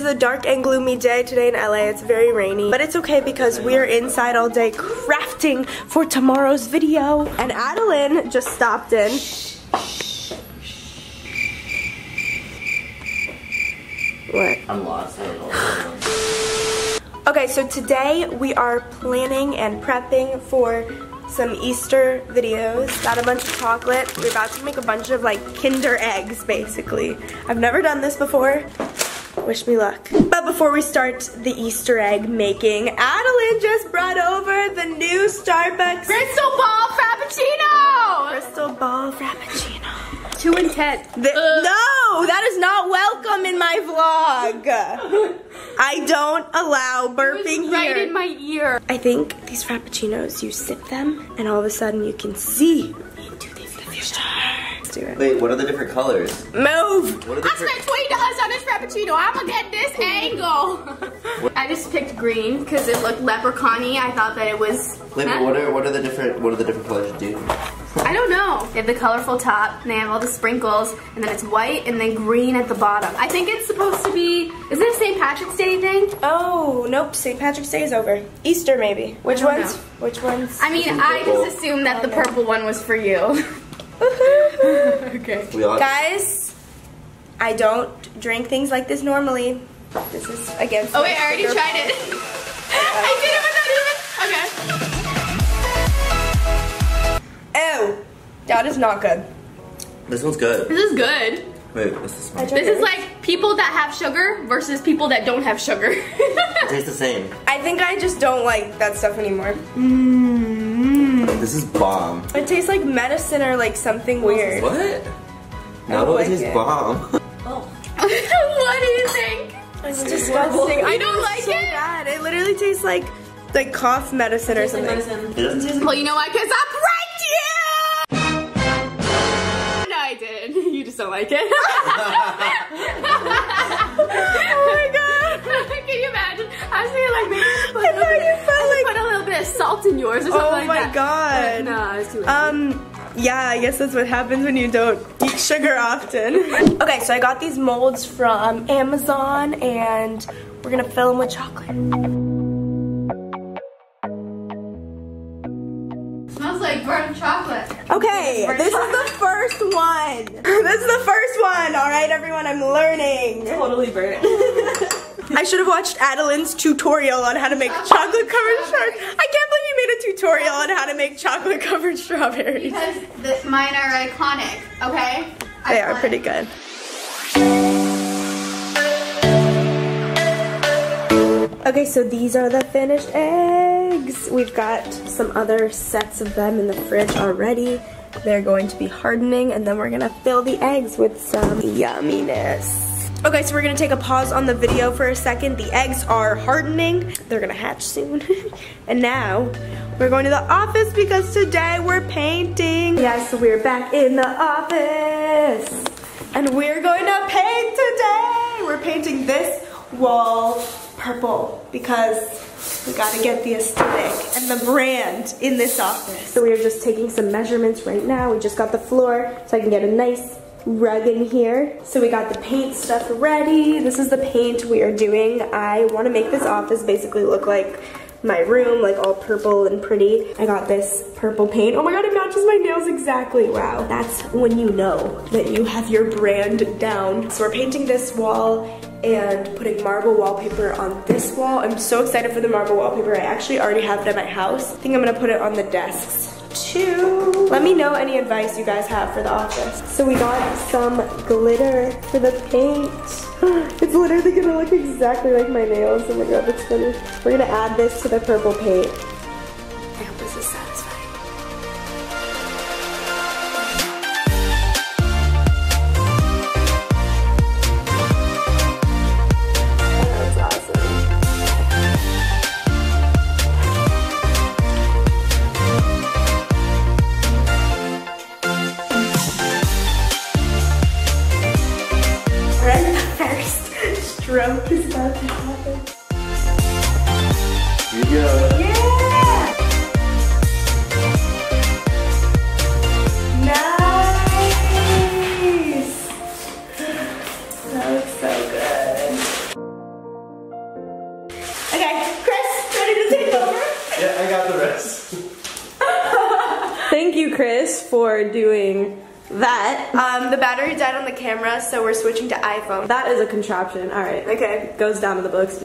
a dark and gloomy day today in LA. It's very rainy, but it's okay because we're inside all day crafting for tomorrow's video. And Adeline just stopped in. What? I'm lost. Okay, so today we are planning and prepping for some Easter videos. Got a bunch of chocolate. We're about to make a bunch of like Kinder eggs, basically. I've never done this before. Wish me luck. But before we start the Easter egg making, Adeline just brought over the new Starbucks Crystal Ball Frappuccino! Crystal Ball Frappuccino. 2 and 10. No, that is not welcome in my vlog. I don't allow burping here. Right in my ear. I think these Frappuccinos, you sip them, and all of a sudden you can see into the future. Let's do it. Wait, what are the different colors? Move! What are the I spent $20 on this Frappuccino. I'm gonna get this angle. I just picked green because it looked leprechaun-y. I thought that it was. Wait, but what are the different colors you do? I don't know. They have the colorful top, and they have all the sprinkles, and then it's white and then green at the bottom. I think it's supposed to be, is it a St. Patrick's Day thing? Oh, nope, St. Patrick's Day is over. Easter maybe. Which I don't ones? know. Which ones? I mean, I just assumed that the purple one was for you. Okay. We all Guys, I don't drink things like this normally. This is against Oh my wait, I already sugar tried it. I did it without even, okay. Ew, that is not good. This one's good. This is good. Wait, what's this one? This is like people that have sugar versus people that don't have sugar. It tastes the same. I think I just don't like that stuff anymore. This is bomb. It tastes like medicine or like something weird. What? don't No, like it tastes it. bomb. What do you think? It's disgusting. I You don't like so it? bad. It literally tastes like cough medicine or something. It doesn't taste Well, you know why? Because I pranked you! No, I didn't. You just don't like it. Oh my god. Can you imagine? I was thinking like maybe I thought you felt like. put a little bit of salt in yours or something Oh like my that. god. No, it's too late. Yeah, I guess that's what happens when you don't eat sugar often. Okay, so I got these molds from Amazon and we're gonna fill them with chocolate. Smells like burnt chocolate. Okay, this is the first one. This is the first one, all right, everyone, I'm learning. Totally burnt. I should have watched Adeline's tutorial on how to make chocolate covered strawberries. I can't believe you made a tutorial on how to make chocolate covered strawberries. Because mine are iconic, okay? They are pretty good. Okay, so these are the finished eggs. We've got some other sets of them in the fridge already. They're going to be hardening, and then we're gonna fill the eggs with some yumminess. Okay, so we're gonna take a pause on the video for a second. The eggs are hardening. They're gonna hatch soon. And now, we're going to the office because today we're painting. Yes, we're back in the office. And we're going to paint today. We're painting this wall purple because we gotta get the aesthetic and the brand in this office. So we are just taking some measurements right now. We just got the floor so I can get a nice rug in here. So we got the paint stuff ready. This is the paint we are doing. I want to make this office basically look like my room, like all purple and pretty. I got this purple paint. Oh my god, it matches my nails exactly. Wow, that's when you know that you have your brand down. So we're painting this wall and putting marble wallpaper on this wall. I'm so excited for the marble wallpaper. I actually already have it at my house. I think I'm gonna put it on the desks too. Let me know any advice you guys have for the office. So we got some glitter for the paint. It's literally gonna look exactly like my nails. Oh my god, that's funny. We're gonna add this to the purple paint. I hope this is satisfying. That's awesome. Alright, the first stroke is about to happen. Here you go. Yeah! Chris for doing that. The battery died on the camera, so we're switching to iPhone. That is a contraption. All right. Okay. Goes down to the books.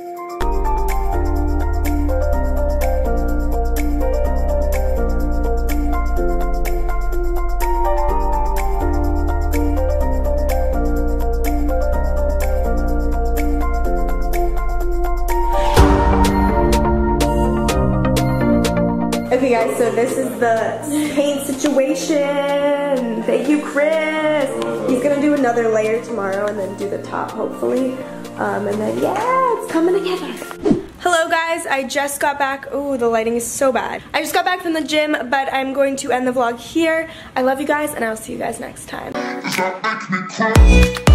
Okay guys, so this is the paint situation. Thank you, Chris. He's gonna do another layer tomorrow and then do the top, hopefully. And then, yeah, it's coming together. Hello guys, I just got back. Oh, the lighting is so bad. I just got back from the gym, but I'm going to end the vlog here. I love you guys, and I'll see you guys next time.